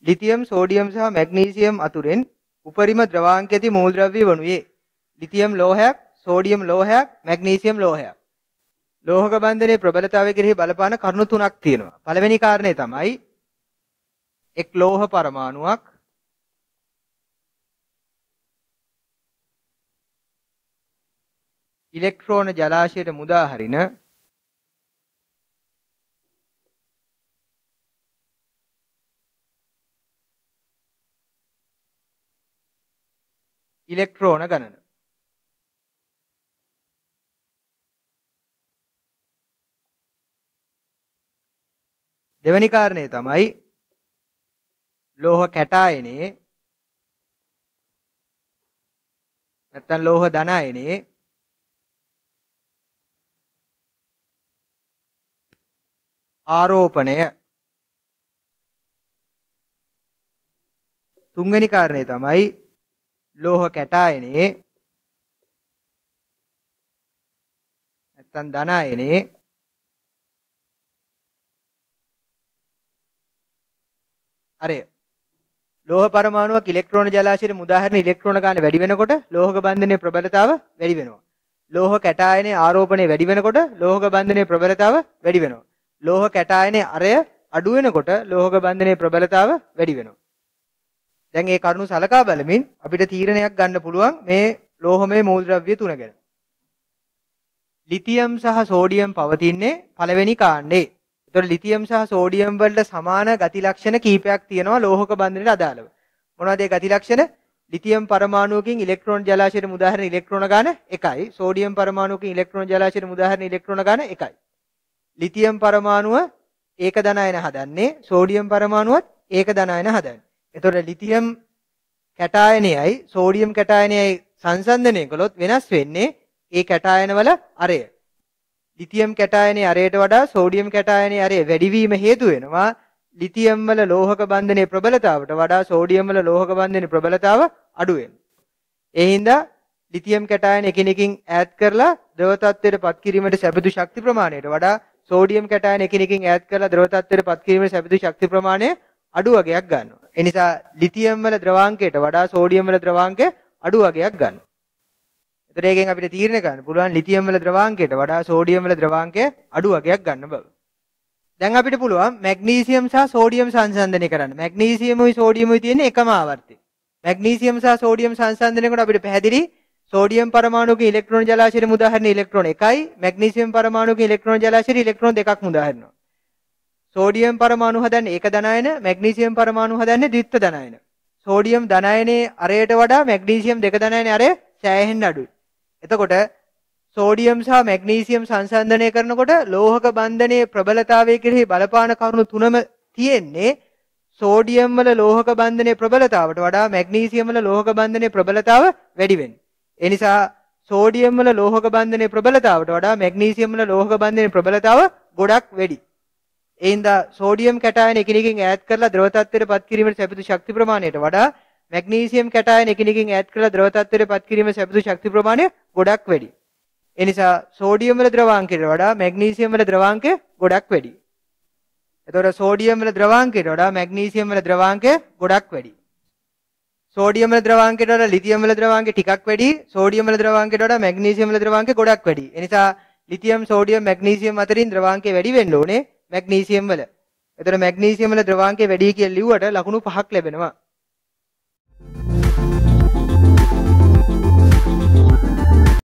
Lithium sodium සහ magnesium අතුරෙන් උපරිම ද්‍රවාංක ඇති මූලද්‍රව්‍ය වනුයේ ලිතියම් ලෝහයක්, සෝඩියම් ලෝහයක්, මැග්නීසියම් ලෝහයක්. ලෝහක බන්ධනයේ ප්‍රබලතාවය කෙරෙහි බලපාන කරුණු තුනක් තියෙනවා. පළවෙනි කාරණේ තමයි එක් ලෝහ පරමාණුවක් ඉලෙක්ට්‍රෝන ජලාශයට මුදා හරින ඉලෙක්ට්‍රෝන ගණන. දෙවැනි කාරණේ තමයි ලෝහ කැටායනේ නැත්නම් ලෝහ ධනායනේ ආරෝපණය. තුන්වෙනි කාරණේ තමයි ලෝහ කැටායනේ නැත්නම් ධනායනේ අරය. ලෝහ පරමාණුවක් ඉලෙක්ට්‍රෝන ජලාශයට මුදා හරින ඉලෙක්ට්‍රෝන ගාන වැඩි වෙනකොට ලෝහක බන්ධනයේ ප්‍රබලතාව වැඩි වෙනවා. ලෝහ කැටායනේ ආරෝපණය වැඩි වෙනකොට ලෝහක බන්ධනයේ ප්‍රබලතාව වැඩි වෙනවා. ලෝහ කැටායනේ අරය අඩු වෙනකොට ලෝහක බන්ධනයේ ප්‍රබලතාව වැඩි වෙනවා. දැන් මේ කරුණු සලකා බලමින් අපිට තීරණයක් ගන්න පුළුවන් මේ ලෝහමය මූලද්‍රව්‍ය තුන ගැන. ලිතියම් සහ සෝඩියම් පවතින්නේ පළවෙනි කාණ්ඩේ. ඒතකොට ලිතියම් සහ සෝඩියම් වලට සමාන ගති ලක්ෂණ කීපයක් තියෙනවා ලෝහක බන්ධනයට අදාළව. මොනවද ඒ ගති ලක්ෂණ? ලිතියම් පරමාණුවකින් ඉලෙක්ට්‍රෝන ජලාශයට මුදා හරින ඉලෙක්ට්‍රෝන ගාන 1යි. සෝඩියම් පරමාණුවකින් ඉලෙක්ට්‍රෝන ජලාශයට මුදා හරින ඉලෙක්ට්‍රෝන ගාන 1යි. ලිතියම් පරමාණුව ඒක ධනායන හදන්නේ, සෝඩියම් පරමාණුවත් ඒක ධනායන හදන්නේ. එතකොට ලිතියම් කැටායනයයි සෝඩියම් කැටායනයයි සංසන්දනය කළොත් වෙනස් වෙන්නේ ඒ කැටායන වල අරය. ලිතියම් කැටායනයේ අරයට වඩා සෝඩියම් කැටායනයේ අරය වැඩි වීම හේතු වෙනවා ලිතියම් වල ලෝහක බන්ධනයේ ප්‍රබලතාවට වඩා සෝඩියම් වල ලෝහක බන්ධනයේ ප්‍රබලතාව අඩු වෙනවා. ඒ හින්දා ලිතියම් කැටායන එකිනෙකින් ඈඩ් කරලා ද්‍රව තත්ත්වයට පත් කිරීමට සැපදු ශක්ති ප්‍රමාණයට වඩා සෝඩියම් කැටායන එකිනෙකින් ඈඩ් කරලා ද්‍රව තත්ත්වයට පත් කිරීමට සැපදු ශක්ති ප්‍රමාණය අඩු වගයක් ගන්නවා. ඒ නිසා ලිතියම් වල ද්‍රවාංකයට වඩා සෝඩියම් වල ද්‍රවාංකය අඩු වගයක් ගන්නවා. ඒතර ඒකෙන් අපිට තීරණය කරන්න පුළුවන් ලිතියම් වල ද්‍රවාංකයට වඩා සෝඩියම් වල ද්‍රවාංකය අඩු වගයක් ගන්න බව. දැන් අපිට පුළුවන් මැග්නීසියම් සහ සෝඩියම් සංසන්දනය කරන්න. මැග්නීසියමුයි සෝඩියමුයි තියෙන එකම ආවර්තය. මැග්නීසියම් සහ සෝඩියම් සංසන්දනය කරනකොට අපිට පැහැදිලි සෝඩියම් පරමාණුවක ඉලෙක්ට්‍රෝන ජලාශයට මුදා හරින ඉලෙක්ට්‍රෝන 1යි. මැග්නීසියම් පරමාණුවක ඉලෙක්ට්‍රෝන ජලාශයට ඉලෙක්ට්‍රෝන 2ක් මුදා හරිනවා. සෝඩියම් පරමාණු හදන්නේ ඒක ධනායන, මැග්නීසියම් පරමාණු හදන්නේ ද්විත්ව ධනායන. සෝඩියම් ධනායනයේ අරයට වඩා මැග්නීසියම් දෙක ධනායනයේ අරය සෑහෙන්න අඩුයි. එතකොට සෝඩියම් සහ මැග්නීසියම් සංසන්දනය කරනකොට ලෝහක බන්ධනයේ ප්‍රබලතාවය කෙරෙහි බලපාන කරුණු තුනම තියෙන්නේ සෝඩියම් වල ලෝහක බන්ධනයේ ප්‍රබලතාවට වඩා මැග්නීසියම් වල ලෝහක බන්ධනයේ ප්‍රබලතාව වැඩි වෙන්නේ. ඒ නිසා සෝඩියම් වල ලෝහක බන්ධනයේ ප්‍රබලතාවට වඩා මැග්නීසියම් වල ලෝහක බන්ධනයේ ප්‍රබලතාව ගොඩක් වැඩි. ඒ හින්දා සෝඩියම් කැටායන එකිනෙකින් ඈඩ් කරලා ද්‍රව තත්ත්වයට පත් කිරීමට සැපදු ශක්ති ප්‍රමාණයට වඩා මැග්නීසියම් කැටායන එකිනෙකින් ඈඩ් කරලා ද්‍රව තත්ත්වයට පත් කිරීමේ සැපදු ශක්ති ප්‍රමාණය ගොඩක් වැඩි. ඒ නිසා සෝඩියම් වල ද්‍රවාංකයට වඩා මැග්නීසියම් වල ද්‍රවාංකය ගොඩක් වැඩි. එතකොට සෝඩියම් වල ද්‍රවාංකයට වඩා මැග්නීසියම් වල ද්‍රවාංකය ගොඩක් වැඩි. සෝඩියම් වල ද්‍රවාංකයට වඩා ලිතියම් වල ද්‍රවාංකය ටිකක් වැඩි. සෝඩියම් වල ද්‍රවාංකයට වඩා මැග්නීසියම් වල ද්‍රවාංකය ගොඩක් වැඩි. ඒ නිසා ලිතියම් සෝඩියම් මැග්නීසියම් අතරින් ද්‍රවාංකය වැඩි වෙන්න ඕනේ මැග්නීසියම් වල. එතකොට මැග්නීසියම් වල ද්‍රවාංකය වැඩි කියලා ලිව්වට ලකුණු 5ක් ලැබෙනවා.